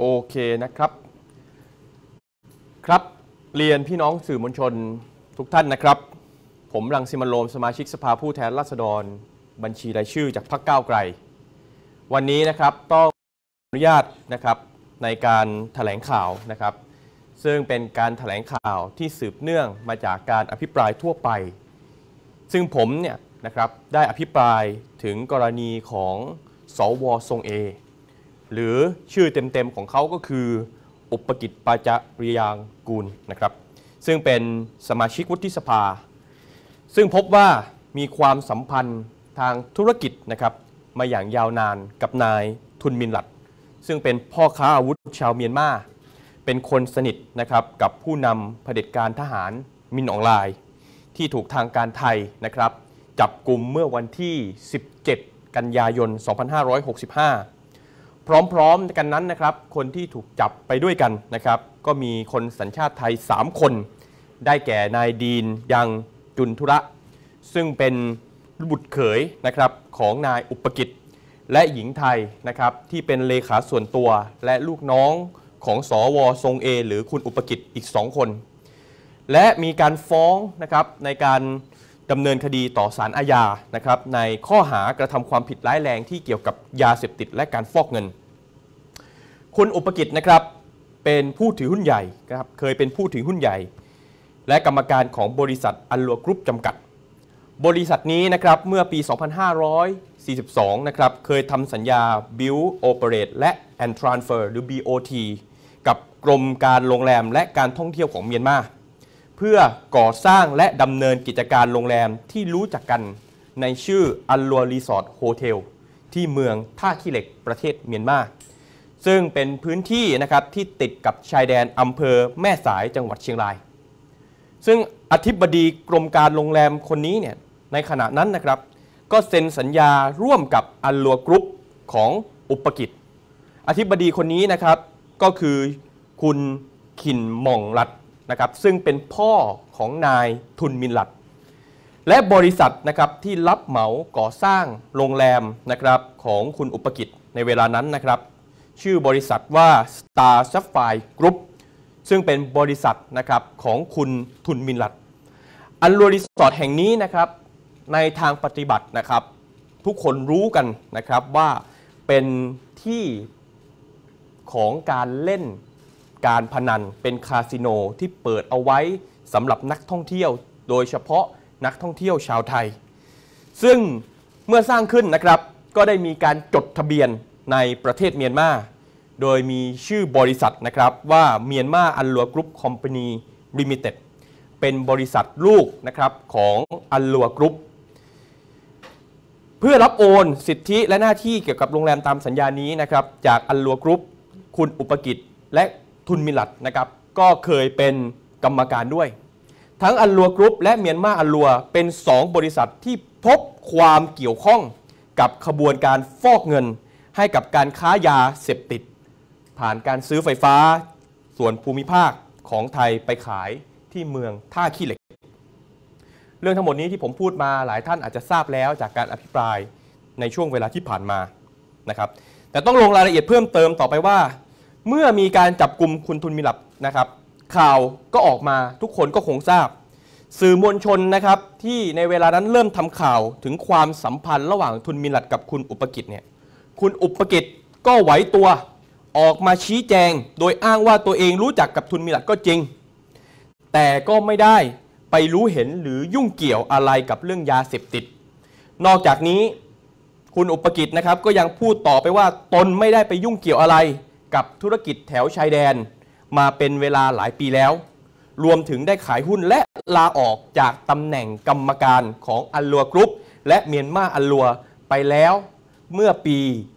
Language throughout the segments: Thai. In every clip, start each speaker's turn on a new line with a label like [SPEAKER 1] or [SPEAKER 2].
[SPEAKER 1] โอเคนะครับครับเรียนพี่น้องสื่อมวลชนทุกท่านนะครับผมรังสิมันต์โรมสมาชิกสภาผู้แทนราษฎรบัญชีรายชื่อจากพรรคก้าวไกลวันนี้นะครับต้องอนุญาตนะครับในการแถลงข่าวนะครับซึ่งเป็นการแถลงข่าวที่สืบเนื่องมาจากการอภิปรายทั่วไปซึ่งผมเนี่ยนะครับได้อภิปรายถึงกรณีของสว.ทรงเอหรือชื่อเต็มๆของเขาก็คืออุปกิจปาจาริยางกูลนะครับซึ่งเป็นสมาชิกวุฒิสภาซึ่งพบว่ามีความสัมพันธ์ทางธุรกิจนะครับมาอย่างยาวนานกับนายทุนมินหลัดซึ่งเป็นพ่อค้าอาวุธชาวเมียนมาเป็นคนสนิทนะครับกับผู้นำเผด็จการทหารมินอองไลน์ที่ถูกทางการไทยนะครับจับกลุ่มเมื่อวันที่ 17 กันยายน 2565 พร้อมๆกันนั้นนะครับคนที่ถูกจับไปด้วยกันนะครับก็มีคนสัญชาติไทย 3 คนได้แก่นายดีนยังจุนธุระซึ่งเป็นบุตรเขยนะครับของนายอุปกิจและหญิงไทยนะครับที่เป็นเลขาส่วนตัวและลูกน้องของสว.ทรงเอหรือคุณอุปกิจอีก2 คนและมีการฟ้องนะครับในการดำเนินคดีต่อศาลอาญานะครับในข้อหากระทำความผิดร้ายแรงที่เกี่ยวกับยาเสพติดและการฟอกเงินคุณอุปกิจนะครับเป็นผู้ถือหุ้นใหญ่นะครับเคยเป็นผู้ถือหุ้นใหญ่และกรรมการของบริษัทอัลลัวกรุ๊ปจำกัดบริษัทนี้นะครับเมื่อปี 2542 นะครับเคยทำสัญญา Build Operate และ and Transfer หรือ BOT กับกรมการโรงแรมและการท่องเที่ยวของเมียนมาเพื่อก่อสร้างและดำเนินกิจการโรงแรมที่รู้จักกันในชื่ออัลลัวรีสอร์ทโฮเทลที่เมืองท่าขี้เหล็กประเทศเมียนมาซึ่งเป็นพื้นที่นะครับที่ติดกับชายแดนอำเภอแม่สายจังหวัดเชียงรายซึ่งอธิบดีกรมการโรงแรมคนนี้เนี่ยในขณะนั้นนะครับก็เซ็นสัญญาร่วมกับอัลลัวกรุ๊ปของอุปกิจอธิบดีคนนี้นะครับก็คือคุณขินหม่องหลัดนะครับซึ่งเป็นพ่อของนายทุนมินหลัดและบริษัทนะครับที่รับเหมาก่อสร้างโรงแรมนะครับของคุณอุปกิจในเวลานั้นนะครับชื่อบริษัทว่า Star Sapphire Group ซึ่งเป็นบริษัทนะครับของคุณทุนมินหลัดอัลลัวรีสอร์ทแห่งนี้นะครับในทางปฏิบัตินะครับทุกคนรู้กันนะครับว่าเป็นที่ของการเล่นการพนันเป็นคาสิโนที่เปิดเอาไว้สำหรับนักท่องเที่ยวโดยเฉพาะนักท่องเที่ยวชาวไทยซึ่งเมื่อสร้างขึ้นนะครับก็ได้มีการจดทะเบียนในประเทศเมียนมาโดยมีชื่อบริษัทนะครับว่าเมียนมาอัลลัวกรุ๊ปคอมพานีลิมิเต็ดเป็นบริษัทลูกนะครับของอัลลัวกรุ๊ปเพื่อรับโอนสิทธิและหน้าที่เกี่ยวกับโรงแรมตามสัญญานี้นะครับจากอัลลัวกรุ๊ปคุณอุปกิจและทุนมินหลัดนะครับก็เคยเป็นกรรมการด้วยทั้งอัลลัวกรุ๊ปและเมียนมาอัลลัวเป็น2 บริษัทที่พบความเกี่ยวข้องกับขบวนการฟอกเงินให้กับการค้ายาเสพติดผ่านการซื้อไฟฟ้าส่วนภูมิภาคของไทยไปขายที่เมืองท่าขี้เหล็กเรื่องทั้งหมดนี้ที่ผมพูดมาหลายท่านอาจจะทราบแล้วจากการอภิปรายในช่วงเวลาที่ผ่านมานะครับแต่ต้องลงรายละเอียดเพิ่มเติมต่อไปว่าเมื่อมีการจับกลุ่มคุณทุนมินหลัดนะครับข่าวก็ออกมาทุกคนก็คงทราบสื่อมวลชนนะครับที่ในเวลานั้นเริ่มทำข่าวถึงความสัมพันธ์ระหว่างทุนมินหลัดกับคุณอุปกิจเนี่ยคุณอุปกิจก็ไหวตัวออกมาชี้แจงโดยอ้างว่าตัวเองรู้จักกับทุนมินหลัดก็จริงแต่ก็ไม่ได้ไปรู้เห็นหรือยุ่งเกี่ยวอะไรกับเรื่องยาเสพติดนอกจากนี้คุณอุปกิจนะครับก็ยังพูดต่อไปว่าตนไม่ได้ไปยุ่งเกี่ยวอะไรกับธุรกิจแถวชายแดนมาเป็นเวลาหลายปีแล้วรวมถึงได้ขายหุ้นและลาออกจากตำแหน่งกรรมการของอัลลัวกรุ๊ปและเมียนมาอัลลัวไปแล้วเมื่อปี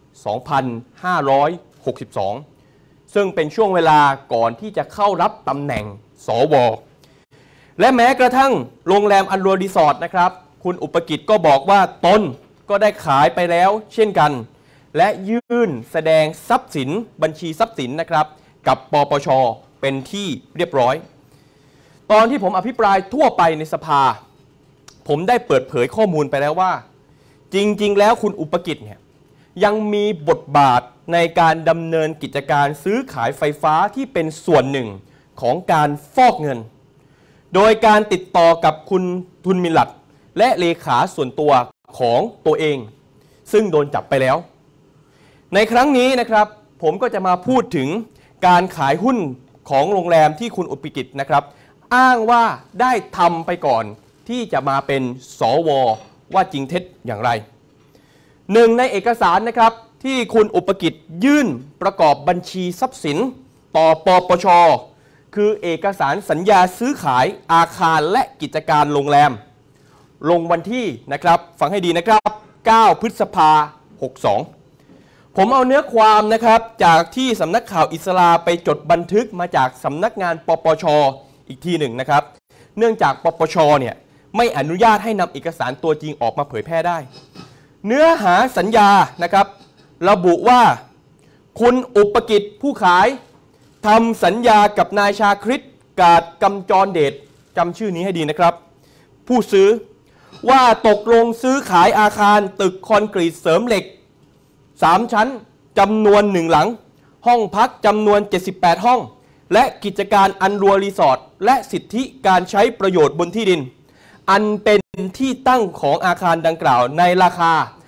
[SPEAKER 1] 2562 ซึ่งเป็นช่วงเวลาก่อนที่จะเข้ารับตำแหน่งสว.และแม้กระทั่งโรงแรมอัลลัวรีสอร์ทนะครับคุณอุปกิจก็บอกว่าตนก็ได้ขายไปแล้วเช่นกันและยื่นแสดงทรัพย์สินบัญชีทรัพย์สินนะครับกับปปช.เป็นที่เรียบร้อยตอนที่ผมอภิปรายทั่วไปในสภาผมได้เปิดเผยข้อมูลไปแล้วว่าจริงๆแล้วคุณอุปกิจเนี่ยยังมีบทบาทในการดำเนินกิจการซื้อขายไฟฟ้าที่เป็นส่วนหนึ่งของการฟอกเงินโดยการติดต่อกับคุณทุนมิลัดและเลขาส่วนตัวของตัวเองซึ่งโดนจับไปแล้วในครั้งนี้นะครับผมก็จะมาพูดถึงการขายหุ้นของโรงแรมที่คุณอุปกิจนะครับอ้างว่าได้ทำไปก่อนที่จะมาเป็นสว.ว่าจริงเท็จอย่างไรหนึ่งในเอกสารนะครับที่คุณอุปกิจยื่นประกอบบัญชีทรัพย์สินต่อปปช.คือเอกสารสัญญาซื้อขายอาคารและกิจการโรงแรมลงวันที่นะครับฟังให้ดีนะครับ9 พฤษภาคม 62ผมเอาเนื้อความนะครับจากที่สำนักข่าวอิสราไปจดบันทึกมาจากสำนักงานปปช.อีกทีหนึ่งนะครับเนื่องจากปปช.เนี่ยไม่อนุญาตให้นำเอกสารตัวจริงออกมาเผยแพร่ได้เนื้อหาสัญญานะครับระบุว่าคุณอุปกิจผู้ขายทำสัญญากับนายชาคริตกาดกำจรเดชจำชื่อนี้ให้ดีนะครับผู้ซื้อว่าตกลงซื้อขายอาคารตึกคอนกรีตเสริมเหล็ก3 ชั้นจำนวน1 หลังห้องพักจำนวน78 ห้องและกิจการอันรัวรีสอร์ทและสิทธิการใช้ประโยชน์บนที่ดินอันเป็นที่ตั้งของอาคารดังกล่าวในราคา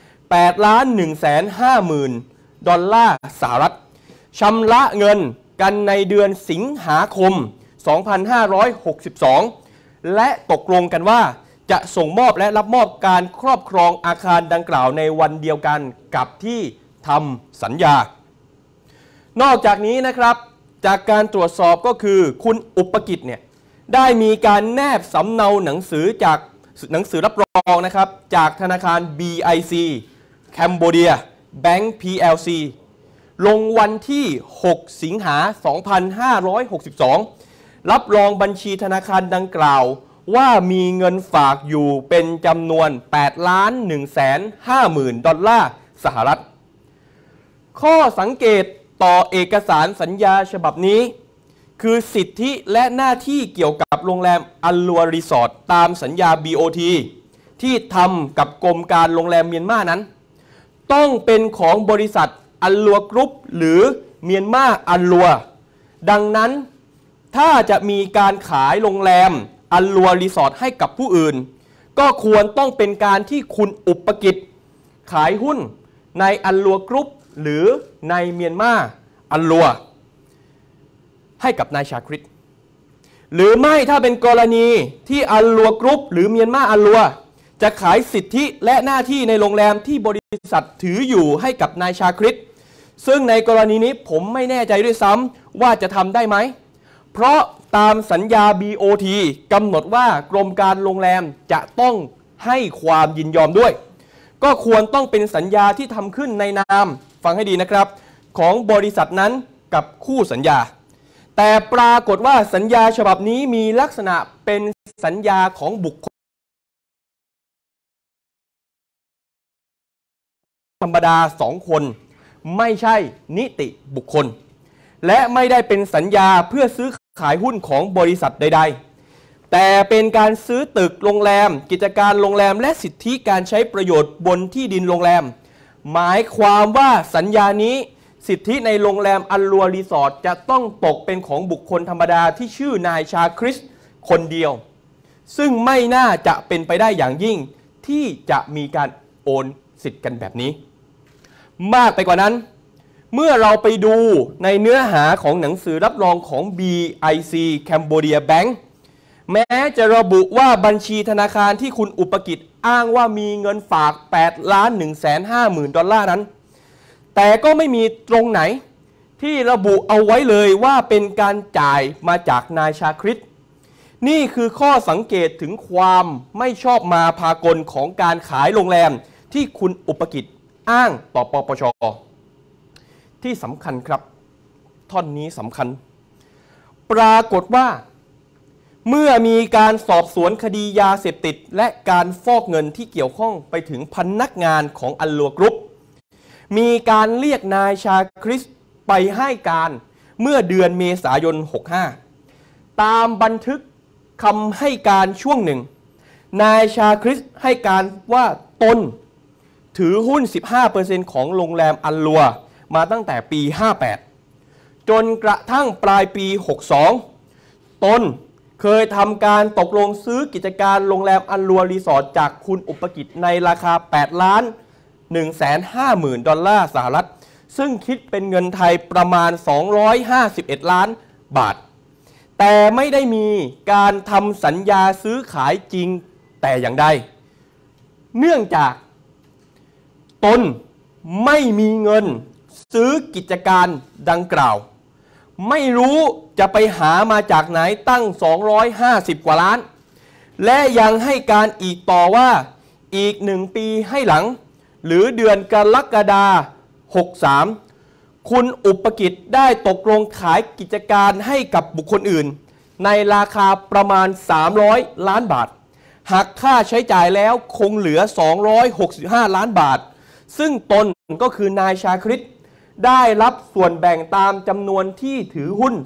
[SPEAKER 1] $8,150,000 สหรัฐชำระเงินกันในเดือนสิงหาคม 2562 และตกลงกันว่าจะส่งมอบและรับมอบการครอบครองอาคารดังกล่าวในวันเดียวกันกับที่ทำสัญญานอกจากนี้นะครับจากการตรวจสอบก็คือคุณอุปกิจเนี่ยได้มีการแนบสำเนาหนังสือจากหนังสือรับรองนะครับจากธนาคาร BIC Cambodia Bank PLC ลงวันที่ 6 สิงหา 2562 รับรองบัญชีธนาคารดังกล่าวว่ามีเงินฝากอยู่เป็นจำนวน$8,150,000 สหรัฐข้อสังเกตต่อเอกสารสัญญาฉบับนี้คือสิทธิและหน้าที่เกี่ยวกับโรงแรมอัลลัวรีสอร์ทตามสัญญา BOT ที่ทำกับกรมการโรงแรมเมียนมานั้นต้องเป็นของบริษัทอัลลัวกรุ๊ปหรือเมียนมาอัลลัวดังนั้นถ้าจะมีการขายโรงแรมอัลลัวรีสอร์ทให้กับผู้อื่นก็ควรต้องเป็นการที่คุณอุปกิจขายหุ้นในอัลลัวกรุ๊ปหรือในเมียนมาอัลลัวให้กับนายชาคริตหรือไม่ถ้าเป็นกรณีที่อัลลัวกรุ๊ปหรือเมียนมาอัลลัวจะขายสิทธิและหน้าที่ในโรงแรมที่บริษัทถืออยู่ให้กับนายชาคริตซึ่งในกรณีนี้ผมไม่แน่ใจด้วยซ้ำว่าจะทำได้ไหมเพราะตามสัญญา BOT กำหนดว่ากรมการโรงแรมจะต้องให้ความยินยอมด้วยก็ควรต้องเป็นสัญญาที่ทำขึ้นในนามฟังให้ดีนะครับของบริษัทนั้นกับคู่สัญญาแต่ปรากฏว่าสัญญาฉบับนี้มีลักษณะเป็นสัญญาของบุคคลธรรมดา2 คนไม่ใช่นิติบุคคลและไม่ได้เป็นสัญญาเพื่อซื้อขายหุ้นของบริษัทใดๆแต่เป็นการซื้อตึกโรงแรมกิจการโรงแรมและสิทธิการใช้ประโยชน์บนที่ดินโรงแรมหมายความว่าสัญญานี้สิทธิในโรงแรมอัลลัวรีสอร์ทจะต้องตกเป็นของบุคคลธรรมดาที่ชื่อนายชาคริสคนเดียวซึ่งไม่น่าจะเป็นไปได้อย่างยิ่งที่จะมีการโอนสิทธิ์กันแบบนี้มากไปกว่านั้นเมื่อเราไปดูในเนื้อหาของหนังสือรับรองของ BIC Cambodia Bank แม้จะระบุว่าบัญชีธนาคารที่คุณอุปกิจอ้างว่ามีเงินฝาก$8,150,000 นั้นแต่ก็ไม่มีตรงไหนที่ระบุเอาไว้เลยว่าเป็นการจ่ายมาจากนายชาคริตนี่คือข้อสังเกตถึงความไม่ชอบมาพากลของการขายโรงแรมที่คุณอุปกิจอ้างต่อปปช.ที่สำคัญครับท่อนนี้สำคัญปรากฏว่าเมื่อมีการสอบสวนคดียาเสพติดและการฟอกเงินที่เกี่ยวข้องไปถึงพนักงานของอัลลัวกรุ๊ปมีการเรียกนายชาคริสไปให้การเมื่อเดือนเมษายน 65ตามบันทึกคำให้การช่วงหนึ่งนายชาคริสให้การว่าตนถือหุ้น 15% ของโรงแรมอัลลัวมาตั้งแต่ปี 58 จนกระทั่งปลายปี 62 ตนเคยทำการตกลงซื้อกิจการโรงแรมอัลลัวรีสอร์ทจากคุณอุปกิจในราคา$8,150,000 สหรัฐซึ่งคิดเป็นเงินไทยประมาณ251 ล้านบาทแต่ไม่ได้มีการทำสัญญาซื้อขายจริงแต่อย่างใดเนื่องจากตนไม่มีเงินซื้อกิจการดังกล่าวไม่รู้จะไปหามาจากไหนตั้ง250 กว่าล้านและยังให้การอีกต่อว่าอีก1 ปีให้หลังหรือเดือนกรกฎาคม 63คุณอุปกิจได้ตกลงขายกิจการให้กับบุคคลอื่นในราคาประมาณ300 ล้านบาทหักค่าใช้จ่ายแล้วคงเหลือ265 ล้านบาทซึ่งตนก็คือนายชาคริตได้รับส่วนแบ่งตามจำนวนที่ถือหุ้น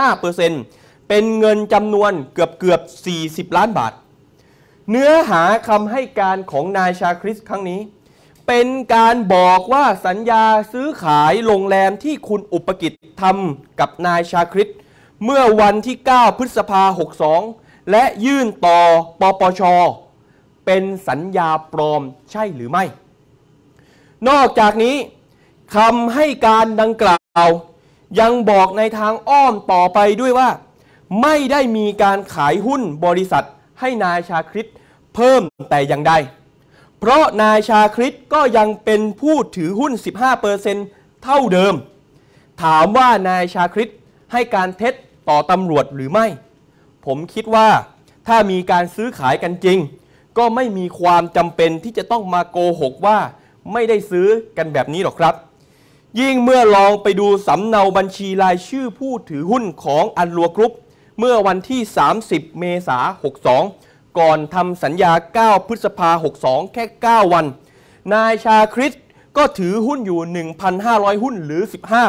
[SPEAKER 1] 15% เป็นเงินจำนวนเกือบ40 ล้านบาทเนื้อหาคำให้การของนายชาคริตครั้งนี้เป็นการบอกว่าสัญญาซื้อขายโรงแรมที่คุณอุปกิจทำกับนายชาคริตเมื่อวันที่ 9 พฤษภาคม 62และยื่นต่อปปช.เป็นสัญญาปลอมใช่หรือไม่นอกจากนี้คำให้การดังกล่าวยังบอกในทางอ้อมต่อไปด้วยว่าไม่ได้มีการขายหุ้นบริษัทให้นายชาคริตเพิ่มแต่อย่างใดเพราะนายชาคริตก็ยังเป็นผู้ถือหุ้น 15% เท่าเดิมถามว่านายชาคริตให้การเท็จต่อตำรวจหรือไม่ผมคิดว่าถ้ามีการซื้อขายกันจริงก็ไม่มีความจำเป็นที่จะต้องมาโกหกว่าไม่ได้ซื้อกันแบบนี้หรอกครับยิ่งเมื่อลองไปดูสำเนาบัญชีรายชื่อผู้ถือหุ้นของอัลลัวกรุ๊ปเมื่อวันที่ 30 เมษายน 62ก่อนทำสัญญา 9 พฤษภาคม 62แค่ 9 วันนายชาคริตก็ถือหุ้นอยู่ 1,500 หุ้นหรือ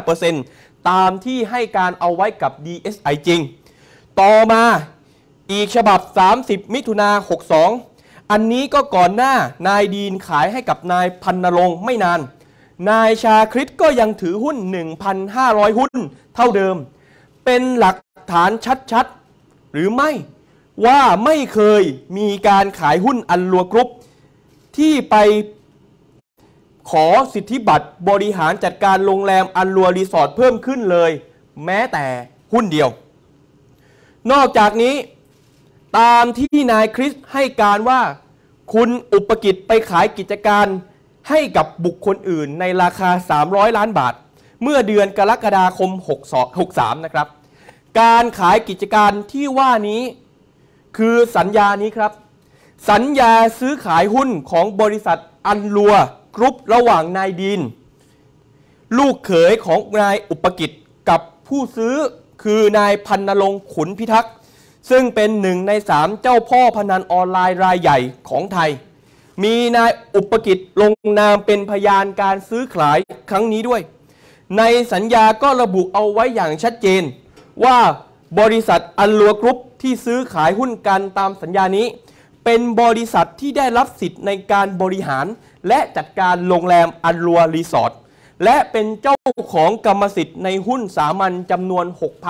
[SPEAKER 1] 15% ตามที่ให้การเอาไว้กับ DSI จริงต่อมาอีกฉบับ 30 มิถุนายน 62อันนี้ก็ก่อนหน้านายดีนขายให้กับนายพันนรงค์ไม่นานนายชาคริตก็ยังถือหุ้น 1,500 หุ้นเท่าเดิมเป็นหลักฐานชัดๆหรือไม่ว่าไม่เคยมีการขายหุ้นอัลลัวกรุ๊ปที่ไปขอสิทธิบัตรบริหารจัดการโรงแรมอัลลัวรีสอร์ทเพิ่มขึ้นเลยแม้แต่หุ้นเดียวนอกจากนี้ตามที่นายคริสให้การว่าคุณอุปกิจไปขายกิจการให้กับบุคคลอื่นในราคา300 ล้านบาทเมื่อเดือนกรกฎาคม 63นะครับการขายกิจการที่ว่านี้คือสัญญานี้ครับสัญญาซื้อขายหุ้นของบริษัทอัลลัวกรุ๊ประหว่างนายดีนลูกเขยของนายอุปกิจกับผู้ซื้อคือนายพันนรงค์ขุนพิทักษ์ซึ่งเป็น1 ใน 3เจ้าพ่อพนันออนไลน์รายใหญ่ของไทยมีนายอุปกิจลงนามเป็นพยานการซื้อขายครั้งนี้ด้วยในสัญญาก็ระบุเอาไว้อย่างชัดเจนว่าบริษัทอัลลัวกรุ๊ปที่ซื้อขายหุ้นกันตามสัญญานี้เป็นบริษัทที่ได้รับสิทธิ์ในการบริหารและจัดการโรงแรมอัลลัวรีสอร์ทและเป็นเจ้าของกรรมสิทธิ์ในหุ้นสามัญจำนวน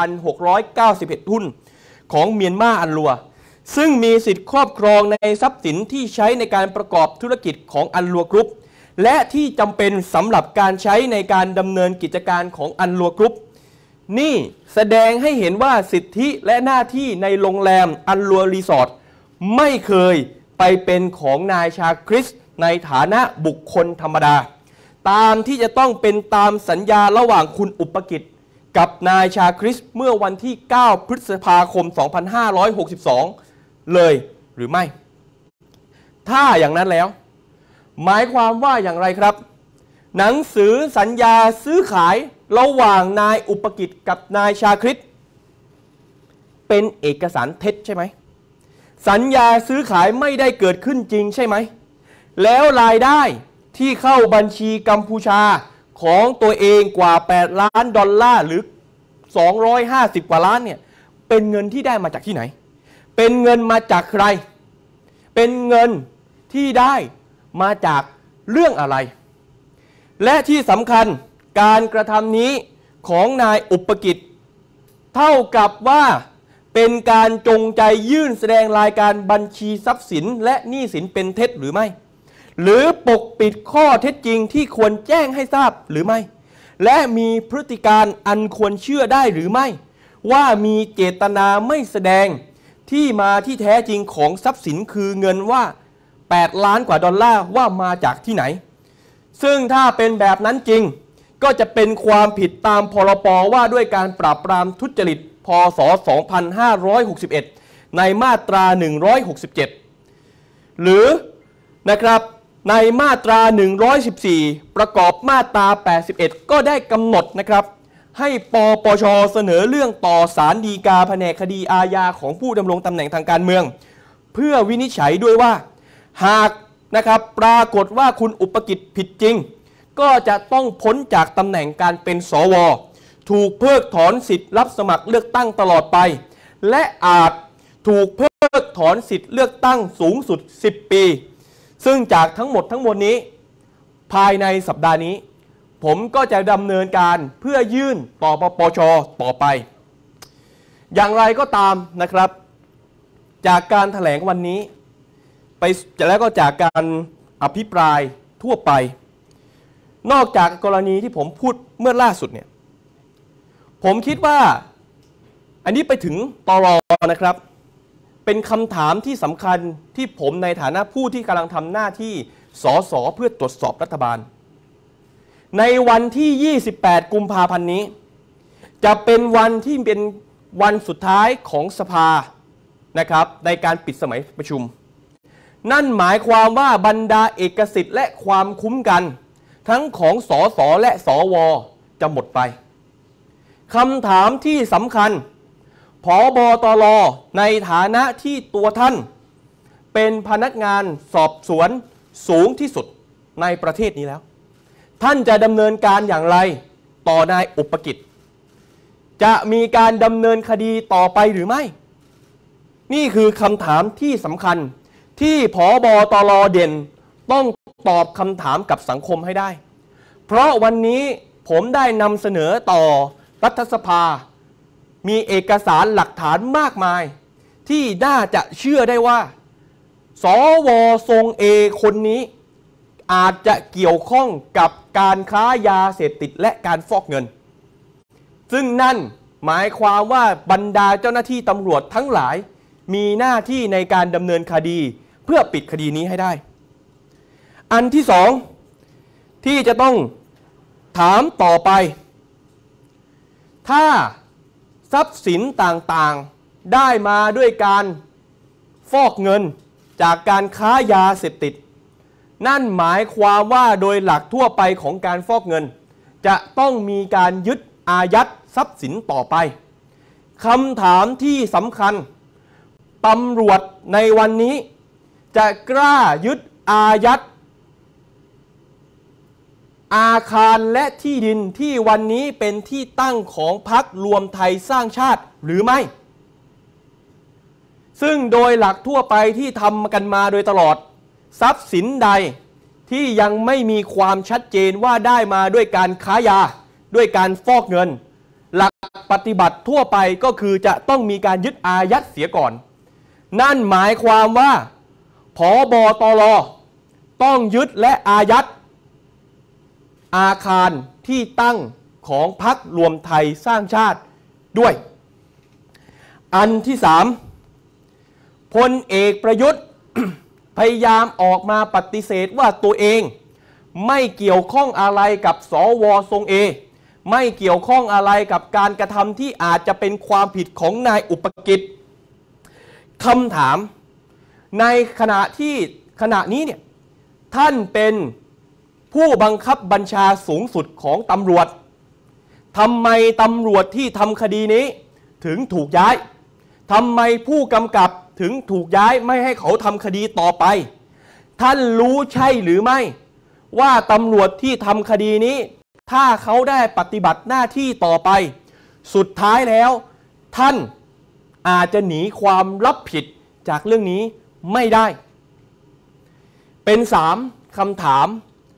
[SPEAKER 1] 6,691 หุ้นของเมียนมาอัลลัวซึ่งมีสิทธิ์ครอบครองในทรัพย์สินที่ใช้ในการประกอบธุรกิจของอัลลัวกรุ๊ปและที่จำเป็นสำหรับการใช้ในการดำเนินกิจการของอัลลัวกรุ๊ปนี่แสดงให้เห็นว่าสิทธิและหน้าที่ในโรงแรมอัลลัวรีสอร์ทไม่เคยไปเป็นของนายชาคริสในฐานะบุคคลธรรมดาตามที่จะต้องเป็นตามสัญญาระหว่างคุณอุปกิจกับนายชาคริสเมื่อวันที่ 9 พฤษภาคม 2562เลยหรือไม่ถ้าอย่างนั้นแล้วหมายความว่าอย่างไรครับหนังสือสัญญาซื้อขายระหว่างนายอุปกิจกับนายชาคริตเป็นเอกสารเท็จใช่ไหมสัญญาซื้อขายไม่ได้เกิดขึ้นจริงใช่ไหมแล้วรายได้ที่เข้าบัญชีกัมพูชาของตัวเองกว่า$8 ล้านหรือ250 กว่าล้านเนี่ยเป็นเงินที่ได้มาจากที่ไหนเป็นเงินมาจากใครเป็นเงินที่ได้มาจากเรื่องอะไรและที่สำคัญการกระทำนี้ของนายอุปกิจเท่ากับว่าเป็นการจงใจยื่นแสดงรายการบัญชีทรัพย์สินและหนี้สินเป็นเท็จหรือไม่หรือปกปิดข้อเท็จจริงที่ควรแจ้งให้ทราบหรือไม่และมีพฤติการอันควรเชื่อได้หรือไม่ว่ามีเจตนาไม่แสดงที่มาที่แท้จริงของทรัพย์สินคือเงินว่า8 ล้านกว่าดอลลาร์ว่ามาจากที่ไหนซึ่งถ้าเป็นแบบนั้นจริงก็จะเป็นความผิดตามพรบว่าด้วยการปราบปรามทุจริตพ.ศ. 2561ในมาตรา 167หรือนะครับในมาตรา 114ประกอบมาตรา 81ก็ได้กำหนดนะครับให้ปปช.เสนอเรื่องต่อศาลฎีกาแผนกคดีอาญาของผู้ดำรงตำแหน่งทางการเมืองเพื่อวินิจฉัยด้วยว่าหากนะครับปรากฏว่าคุณอุปกิจผิดจริงก็จะต้องพ้นจากตำแหน่งการเป็นสวถูกเพิกถอนสิทธิ์รับสมัครเลือกตั้งตลอดไปและอาจถูกเพิกถอนสิทธิ์เลือกตั้งสูงสุด10 ปีซึ่งจากทั้งหมดทั้งมวลนี้ภายในสัปดาห์นี้ผมก็จะดำเนินการเพื่อยื่นต่อปปช.ต่อไปอย่างไรก็ตามนะครับจากการแถลงวันนี้ไปแล้วก็จากการอภิปรายทั่วไปนอกจากกรณีที่ผมพูดเมื่อล่าสุดเนี่ยผมคิดว่าอันนี้ไปถึงตร.นะครับเป็นคำถามที่สำคัญที่ผมในฐานะผู้ที่กำลังทำหน้าที่สสเพื่อตรวจสอบรัฐบาลในวันที่28กุมภาพันธ์นี้จะเป็นวันที่เป็นวันสุดท้ายของสภานะครับในการปิดสมัยประชุมนั่นหมายความว่าบรรดาเอกสิทธิ์และความคุ้มกันทั้งของสสและสวจะหมดไปคำถามที่สำคัญผบ.ตร.ในฐานะที่ตัวท่านเป็นพนักงานสอบสวนสูงที่สุดในประเทศนี้แล้วท่านจะดำเนินการอย่างไรต่อนายอุปกิจจะมีการดำเนินคดีต่อไปหรือไม่นี่คือคำถามที่สำคัญที่ผบ.ตร.เด่นต้องตอบคำถามกับสังคมให้ได้เพราะวันนี้ผมได้นำเสนอต่อรัฐสภามีเอกสารหลักฐานมากมายที่น่าจะเชื่อได้ว่าสว.ทรงเอคนนี้อาจจะเกี่ยวข้องกับการค้ายาเสพติดและการฟอกเงินซึ่งนั่นหมายความว่าบรรดาเจ้าหน้าที่ตำรวจทั้งหลายมีหน้าที่ในการดำเนินคดีเพื่อปิดคดีนี้ให้ได้อันที่สองที่จะต้องถามต่อไปถ้าทรัพย์สินต่างๆได้มาด้วยการฟอกเงินจากการค้ายาเสพติดนั่นหมายความว่าโดยหลักทั่วไปของการฟอกเงินจะต้องมีการยึดอายัดทรัพย์สินต่อไปคำถามที่สำคัญตำรวจในวันนี้จะกล้ายึดอายัดอาคารและที่ดินที่วันนี้เป็นที่ตั้งของพรรครวมไทยสร้างชาติหรือไม่ซึ่งโดยหลักทั่วไปที่ทำกันมาโดยตลอดทรัพย์สินใดที่ยังไม่มีความชัดเจนว่าได้มาด้วยการค้ายาด้วยการฟอกเงินหลักปฏิบัติทั่วไปก็คือจะต้องมีการยึดอายัดเสียก่อนนั่นหมายความว่าผบ.ตร.ต้องยึดและอายัดอาคารที่ตั้งของพรรครวมไทยสร้างชาติด้วยอันที่สามพลเอกประยุทธ์ พยายามออกมาปฏิเสธว่าตัวเองไม่เกี่ยวข้องอะไรกับสว.ทรงเอไม่เกี่ยวข้องอะไรกับการกระทำที่อาจจะเป็นความผิดของนายอุปกิจคำถามในขณะนี้เนี่ยท่านเป็นผู้บังคับบัญชาสูงสุดของตำรวจทำไมตำรวจที่ทำคดีนี้ถึงถูกย้ายทำไมผู้กำกับถึงถูกย้ายไม่ให้เขาทำคดีต่อไปท่านรู้ใช่หรือไม่ว่าตำรวจที่ทำคดีนี้ถ้าเขาได้ปฏิบัติหน้าที่ต่อไปสุดท้ายแล้วท่านอาจจะหนีความรับผิดจากเรื่องนี้ไม่ได้เป็น3คำถาม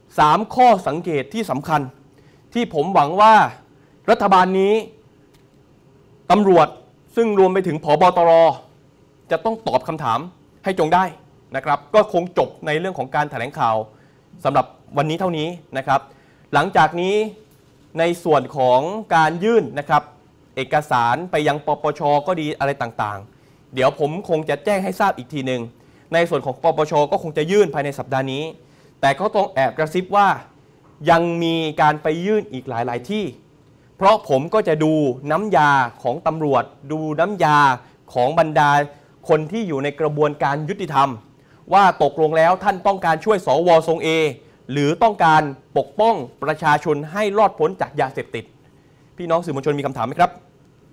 [SPEAKER 1] 3 ข้อสังเกตที่สำคัญที่ผมหวังว่ารัฐบาลนี้ตำรวจซึ่งรวมไปถึงผบ.ตร.จะต้องตอบคำถามให้จงได้นะครับก็คงจบในเรื่องของการแถลงข่าวสำหรับวันนี้เท่านี้นะครับหลังจากนี้ในส่วนของการยื่นนะครับเอกสารไปยังปปช.ก็ดีอะไรต่างๆเดี๋ยวผมคงจะแจ้งให้ทราบอีกทีหนึ่งในส่วนของปปช.ก็คงจะยื่นภายในสัปดาห์นี้แต่ก็ต้องแอบกระซิบว่ายังมีการไปยื่นอีกหลายๆที่เพราะผมก็จะดูน้ำยาของตำรวจดูน้ำยาของบรรดาคนที่อยู่ในกระบวนการยุติธรรมว่าตกลงแล้วท่านต้องการช่วยสว.ทรงเอหรือต้องการปกป้องประชาชนให้รอดพ้นจากยาเสพติดพี่น้องสื่อมวลชนมีคำถามไหมครับ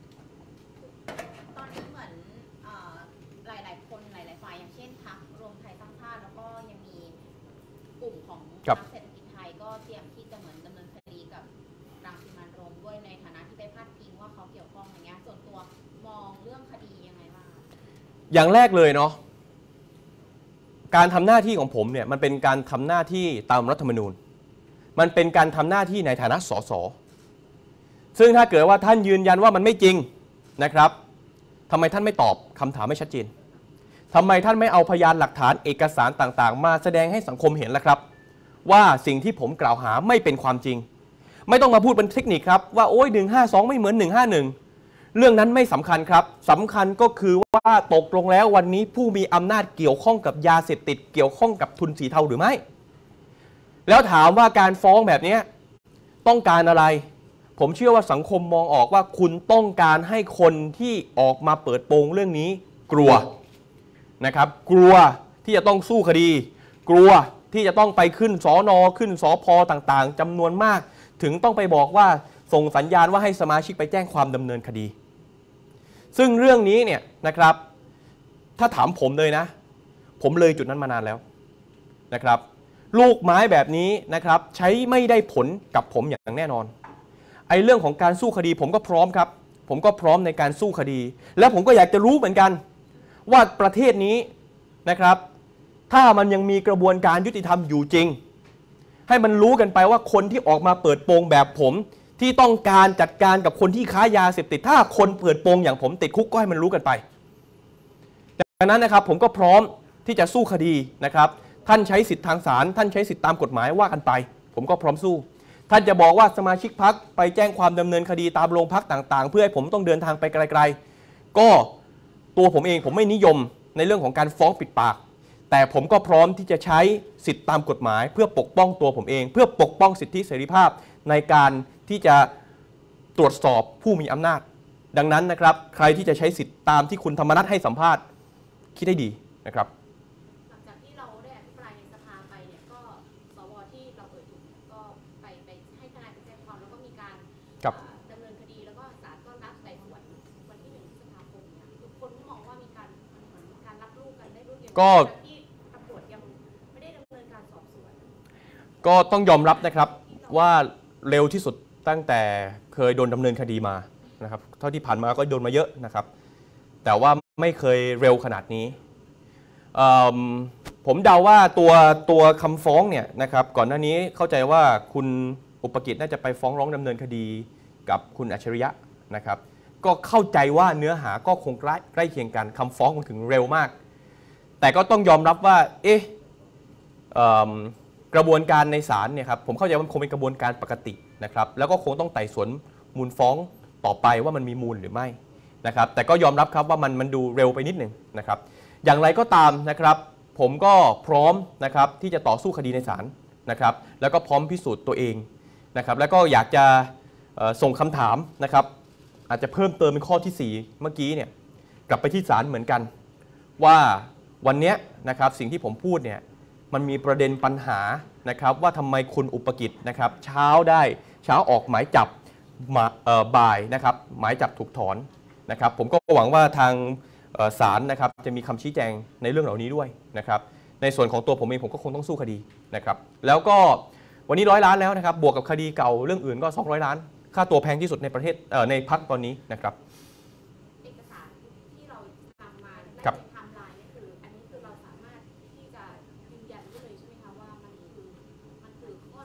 [SPEAKER 2] ตอนนี้เหมือนหลายคนหลายฝ่ายอย่างเช่นพรรครวมไทยสร้างชาติแล้วก็ยังมีกลุ่มของนักเศรษฐกิจไทยก็เตรียมที่จะเหมือนดำเนินคดีกับรังสิมันต์โรมด้วยในฐานะที่ไปพาดพิงว่าเขาเกี่ยวข้องอย่างเงี้ยส่วนตัวมองเรื่องคดียังไงบ้าง
[SPEAKER 1] อย่างแรกเลยเนาะการทำหน้าที่ของผมเนี่ยมันเป็นการทำหน้าที่ตามรัฐธรรมนูญมันเป็นการทำหน้าที่ในฐานะสสซึ่งถ้าเกิดว่าท่านยืนยันว่ามันไม่จริงนะครับทำไมท่านไม่ตอบคำถามไม่ชัดเจนทำไมท่านไม่เอาพยานหลักฐานเอกสารต่างๆมาแสดงให้สังคมเห็นล่ะครับว่าสิ่งที่ผมกล่าวหาไม่เป็นความจริงไม่ต้องมาพูดเป็นเทคนิคครับว่าโอ้ย152ไม่เหมือน151เรื่องนั้นไม่สำคัญครับสำคัญก็คือว่าตกลงแล้ววันนี้ผู้มีอำนาจเกี่ยวข้องกับยาเสพติดเกี่ยวข้องกับทุนสีเทาหรือไม่แล้วถามว่าการฟ้องแบบนี้ต้องการอะไรผมเชื่อว่าสังคมมองออกว่าคุณต้องการให้คนที่ออกมาเปิดโปงเรื่องนี้กลัวนะครับกลัวที่จะต้องสู้คดีกลัวที่จะต้องไปขึ้นสน.ขึ้นสพ.ต่างๆจำนวนมากถึงต้องไปบอกว่าส่งสัญญาณว่าให้สมาชิกไปแจ้งความดำเนินคดีซึ่งเรื่องนี้เนี่ยนะครับถ้าถามผมเลยนะผมเลยจุดนั้นมานานแล้วนะครับลูกไม้แบบนี้นะครับใช้ไม่ได้ผลกับผมอย่างแน่นอนไอ้เรื่องของการสู้คดีผมก็พร้อมครับผมก็พร้อมในการสู้คดีแล้วผมก็อยากจะรู้เหมือนกันว่าประเทศนี้นะครับถ้ามันยังมีกระบวนการยุติธรรมอยู่จริงให้มันรู้กันไปว่าคนที่ออกมาเปิดโปงแบบผมที่ต้องการจัดการกับคนที่ค้ายาเสพติดถ้าคนเปิดโปงอย่างผมติดคุกก็ให้มันรู้กันไปดังนั้นนะครับผมก็พร้อมที่จะสู้คดีนะครับท่านใช้สิทธิทางศาลท่านใช้สิทธิตามกฎหมายว่ากันไปผมก็พร้อมสู้ท่านจะบอกว่าสมาชิกพรรคไปแจ้งความดำเนินคดีตามโรงพักต่างๆเพื่อให้ผมต้องเดินทางไปไกลๆก็ตัวผมเองผมไม่นิยมในเรื่องของการฟ้องปิดปากแต่ผมก็พร้อมที่จะใช้สิทธิตามกฎหมายเพื่อปกป้องตัวผมเองเพื่อปกป้องสิทธิเสรีภาพในการที่จะตรวจสอบผู้มีอำนาจดังนั้นนะครับใครที่จะใช้สิทธิตามที่คุณธรรมนัสให้สัมภาษณ์คิดให้ดีนะครับ
[SPEAKER 2] หลังจากที่เราได้อภิปรายในสภาไปเนี่ยก็สวที่เราเปิดถูกก็ไปให้ทนายไปแจ้งความแล้วก็มีการดำเนินคดีแล้วก็ศาลก็นัดไต่สวนวันที่1 พฤษภาคมเนี่ยทุกคนมองว่ามีการรับลูกกันได้รวดเร็ว
[SPEAKER 1] ก็
[SPEAKER 2] ที่ตำรวจยังไม่ได้ดำเนินการสอบสวน
[SPEAKER 1] ก็ต้องยอมรับนะครับว่าเร็วที่สุดตั้งแต่เคยโดนดำเนินคดีมานะครับเท่าที่ผ่านมาก็โดนมาเยอะนะครับแต่ว่าไม่เคยเร็วขนาดนี้ผมเดาว่าตัวคำฟ้องเนี่ยนะครับก่อนหน้านี้เข้าใจว่าคุณอุปกิจน่าจะไปฟ้องร้องดำเนินคดีกับคุณอัจฉริยะนะครับก็เข้าใจว่าเนื้อหาก็คงใกล้เคียงกันคำฟ้องมันถึงเร็วมากแต่ก็ต้องยอมรับว่ากระบวนการในศาลเนี่ยครับผมเข้าใจว่ามันคงเป็นกระบวนการปกตินะครับแล้วก็คงต้องไต่สวนมูลฟ้องต่อไปว่ามันมีมูลหรือไม่นะครับแต่ก็ยอมรับครับว่ามันดูเร็วไปนิดหนึ่งนะครับอย่างไรก็ตามนะครับผมก็พร้อมนะครับที่จะต่อสู้คดีในศาลนะครับแล้วก็พร้อมพิสูจน์ตัวเองนะครับแล้วก็อยากจะส่งคำถามนะครับอาจจะเพิ่มเติมเป็นข้อที่4เมื่อกี้เนี่ยกลับไปที่ศาลเหมือนกันว่าวันนี้นะครับสิ่งที่ผมพูดเนี่ยมันมีประเด็นปัญหานะครับว่าทำไมคุณอุปกิจนะครับเช้าออกหมายจับบ่ายนะครับหมายจับถูกถอนนะครับผมก็หวังว่าทางศาลนะครับจะมีคำชี้แจงในเรื่องเหล่านี้ด้วยนะครับในส่วนของตัวผมเองผมก็คงต้องสู้คดีนะครับแล้วก็วันนี้100 ล้านแล้วนะครับบวกกับคดีเก่าเรื่องอื่นก็200 ล้านค่าตัวแพงที่สุดในประเทศในพรรคตอนนี้นะครับ
[SPEAKER 2] เอกสารที่เราทำมาในไทม์ไลน์นี่คืออันนี้คือเราสามารถที่จะยืนยันได้เลยใช่ไหมคะว่ามันคือข้อ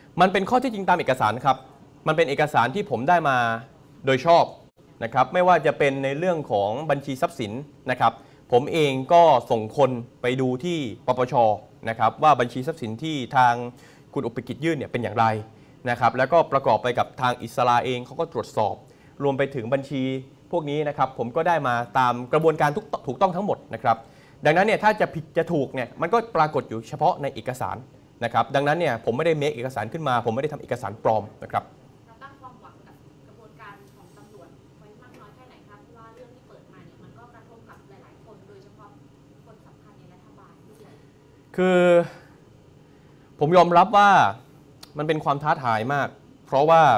[SPEAKER 1] มันเป็นข้อเท็จจริงตามเอกสารครับมันเป็นเอกสารที่ผมได้มาโดยชอบนะครับไม่ว่าจะเป็นในเรื่องของบัญชีทรัพย์สินนะครับผมเองก็ส่งคนไปดูที่ปปชนะครับว่าบัญชีทรัพย์สินที่ทางคุณอุปกิจยื่นเนี่ยเป็นอย่างไรนะครับแล้วก็ประกอบไปกับทางอิสราเองเขาก็ตรวจสอบรวมไปถึงบัญชีพวกนี้นะครับผมก็ได้มาตามกระบวนการถูกต้องทั้งหมดนะครับดังนั้นเนี่ยถ้าจะผิดจะถูกเนี่ยมันก็ปรากฏอยู่เฉพาะในเอกสารนะครับดังนั้นเนี่ยผมไม่ได้เมคเอกสารขึ้นมาผมไม่ได้ทำเอกสารปลอมนะครับ
[SPEAKER 2] เราตั้งความหวังกับกระบวนการของตำรวจไว้มากน้อยแค่ไหนคะเพราะว่าเรื่องที่เปิดมาเนี่ยมันก็กระทบกับหลายๆคนโดยเฉพาะคนสำคัญในรัฐบาลด้วย
[SPEAKER 1] คือผมยอมรับว่ามันเป็นความท้าทายมากเพราะว่า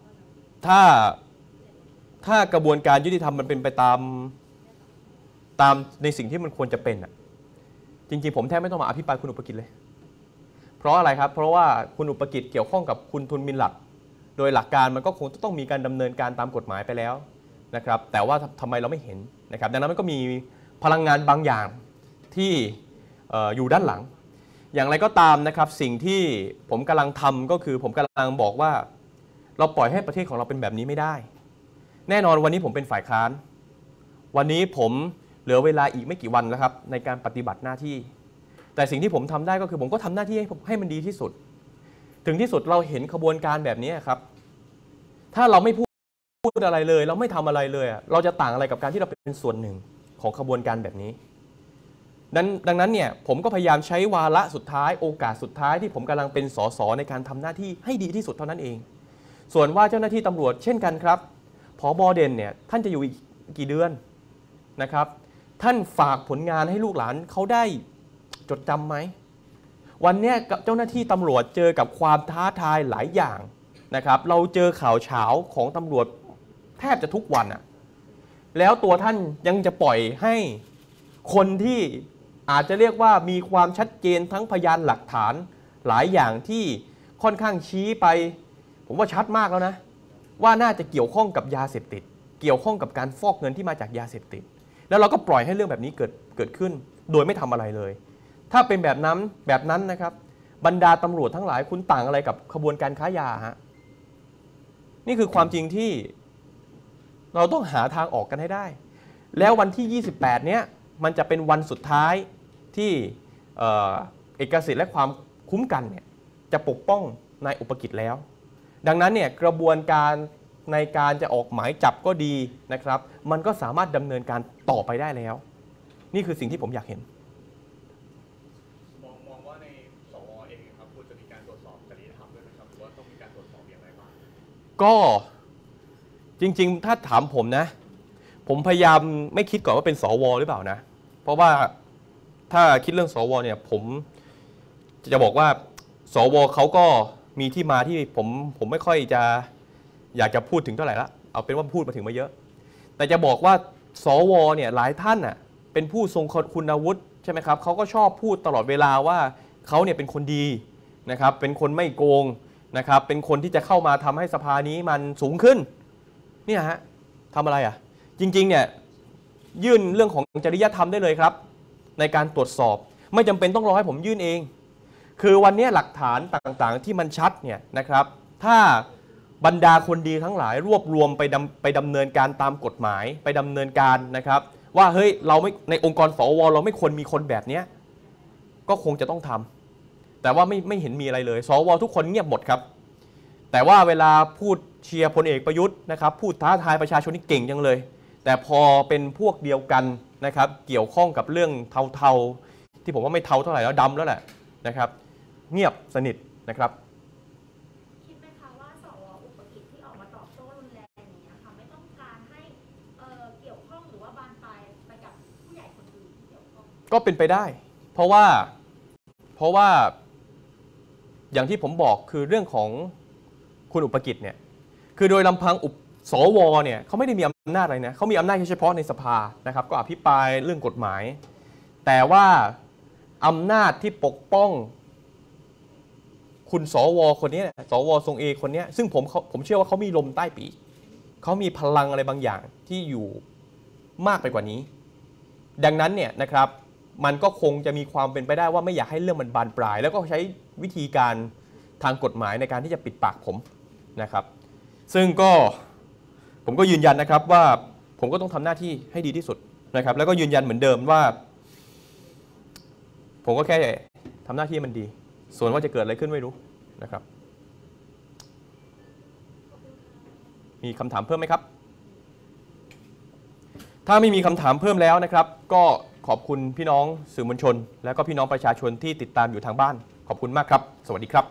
[SPEAKER 1] ถ้ากระบวนการยุติธรรมมันเป็นไปตามในสิ่งที่มันควรจะเป็นอ่ะจริงๆผมแทบไม่ต้องมาอภิปรายคุณอุปกิจเลยเพราะอะไรครับเพราะว่าคุณอุปกิจเกี่ยวข้องกับคุณทุนมินหลัดโดยหลักการมันก็คงต้องมีการดำเนินการตามกฎหมายไปแล้วนะครับแต่ว่าทำไมเราไม่เห็นนะครับดังนั้นมันก็มีพลังงานบางอย่างที่อยู่ด้านหลังอย่างไรก็ตามนะครับสิ่งที่ผมกำลังทำก็คือผมกำลังบอกว่าเราปล่อยให้ประเทศของเราเป็นแบบนี้ไม่ได้แน่นอนวันนี้ผมเป็นฝ่ายค้านวันนี้ผมเหลือเวลาอีกไม่กี่วันแล้วครับในการปฏิบัติหน้าที่แต่สิ่งที่ผมทำได้ก็คือผมก็ทำหน้าที่ให้มันดีที่สุดถึงที่สุดเราเห็นขบวนการแบบนี้ครับถ้าเราไม่พูดอะไรเลยเราไม่ทำอะไรเลยเราจะต่างอะไรกับการที่เราเป็นส่วนหนึ่งของขบวนการแบบนี้ดังนั้นเนี่ยผมก็พยายามใช้วาระสุดท้ายโอกาสสุดท้ายที่ผมกำลังเป็นสสในการทำหน้าที่ให้ดีที่สุดเท่านั้นเองส่วนว่าเจ้าหน้าที่ตำรวจเช่นกันครับผบ.เด่นเนี่ยท่านจะอยู่อีกกี่เดือนนะครับท่านฝากผลงานให้ลูกหลานเขาได้จดจำไหมวันนี้เจ้าหน้าที่ตำรวจเจอกับความท้าทายหลายอย่างนะครับเราเจอข่าวเฉาของตำรวจแทบจะทุกวันอ่ะแล้วตัวท่านยังจะปล่อยให้คนที่อาจจะเรียกว่ามีความชัดเจนทั้งพยานหลักฐานหลายอย่างที่ค่อนข้างชี้ไปผมว่าชัดมากแล้วนะว่าน่าจะเกี่ยวข้องกับยาเสพติดเกี่ยวข้องกับการฟอกเงินที่มาจากยาเสพติดแล้วเราก็ปล่อยให้เรื่องแบบนี้เกิดขึ้นโดยไม่ทำอะไรเลยถ้าเป็นแบบนั้นนะครับบรรดาตำรวจทั้งหลายคุณต่างอะไรกับขบวนการค้ายาฮะนี่คือความจริงที่เราต้องหาทางออกกันให้ได้แล้ววันที่28เนี้ยมันจะเป็นวันสุดท้ายที่เอกสิทธิ์และความคุ้มกันเนี่ยจะปกป้องนายอุปกิจแล้วดังนั้นเนี่ยกระบวนการในการจะออกหมายจับก็ดีนะครับมันก็สามารถดำเนินการต่อไปได้แล้วนี่คือสิ่งที่ผมอยากเห็น
[SPEAKER 3] มองว่าในสว.เองครับควรจะมีการตรวจสอบจริยธรรมด้วยไหมครับหรือว่าต้องมีการตรวจสอบอย่างไรบ้าง
[SPEAKER 1] ก็จริงๆถ้าถามผมนะผมพยายามไม่คิดก่อนว่าเป็นสว.หรือเปล่านะเพราะว่าถ้าคิดเรื่องสว.เนี่ยผมจะบอกว่าสว.เขาก็มีที่มาที่ผมไม่ค่อยจะอยากจะพูดถึงเท่าไหร่ละเอาเป็นว่าพูดมาถึงมาเยอะแต่จะบอกว่าสว.เนี่ยหลายท่านน่ะเป็นผู้ทรงคุณวุฒิใช่ไหมครับเขาก็ชอบพูดตลอดเวลาว่าเขาเนี่ยเป็นคนดีนะครับเป็นคนไม่โกงนะครับเป็นคนที่จะเข้ามาทำให้สภานี้มันสูงขึ้นเนี่ยฮะทำอะไรอ่ะจริงๆเนี่ยยื่นเรื่องของจริยธรรมได้เลยครับในการตรวจสอบไม่จำเป็นต้องรอให้ผมยื่นเองคือวันนี้หลักฐานต่างๆที่มันชัดเนี่ยนะครับถ้าบรรดาคนดีทั้งหลายรวบรวมไปดำเนินการตามกฎหมายไปดำเนินการนะครับว่าเฮ้ยเราไม่ในองค์กรสว.เราไม่ควรมีคนแบบนี้ก็คงจะต้องทำแต่ว่าไม่เห็นมีอะไรเลยสว.ทุกคนเงียบหมดครับแต่ว่าเวลาพูดเชียร์พลเอกประยุทธ์นะครับพูดท้าทายประชาชนนี่เก่งจังเลยแต่พอเป็นพวกเดียวกันนะครับเกี่ยวข้องกับเรื่องเทาๆที่ผมว่าไม่เทาเท่าไหร่แล้วดำแล้วแหละนะครับเงียบสนิทนะครับ
[SPEAKER 2] คิดไหมคะว่าสว.อุปกิจที่ออกมาตอบโต้รุนแรงอย่างนี้ค่ะไม่ต้องการให้เกี่ยวข้องหรือว่าบานปลายไปกับผู้ใหญ่คนอื่นเกี่ยวข้อง
[SPEAKER 1] ก็เป็นไปได้เพราะว่าอย่างที่ผมบอกคือเรื่องของคุณอุปกิจเนี่ยคือโดยลำพังสว.เนี่ยเขาไม่ได้มีอำนาจอะไรนะเขามีอำนาจเฉพาะในสภานะครับก็อภิปรายเรื่องกฎหมายแต่ว่าอำนาจที่ปกป้องคุณสว.คนนี้สว.ทรงเอคนนี้ซึ่งผมเชื่อว่าเขามีลมใต้ปีกเขามีพลังอะไรบางอย่างที่อยู่มากไปกว่านี้ดังนั้นเนี่ยนะครับมันก็คงจะมีความเป็นไปได้ว่าไม่อยากให้เรื่องมันบานปลายแล้วก็ใช้วิธีการทางกฎหมายในการที่จะปิดปากผมนะครับซึ่งผมก็ยืนยันนะครับว่าผมก็ต้องทำหน้าที่ให้ดีที่สุดนะครับแล้วก็ยืนยันเหมือนเดิมว่าผมก็แค่ทำหน้าที่มันดีส่วนว่าจะเกิดอะไรขึ้นไม่รู้นะครับมีคำถามเพิ่มไหมครับถ้าไม่มีคำถามเพิ่มแล้วนะครับก็ขอบคุณพี่น้องสื่อมวลชนและก็พี่น้องประชาชนที่ติดตามอยู่ทางบ้านขอบคุณมากครับสวัสดีครับ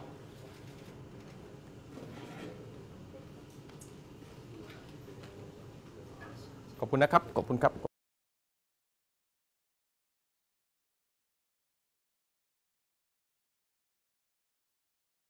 [SPEAKER 1] ขอบคุณนะครับขอบคุณครับ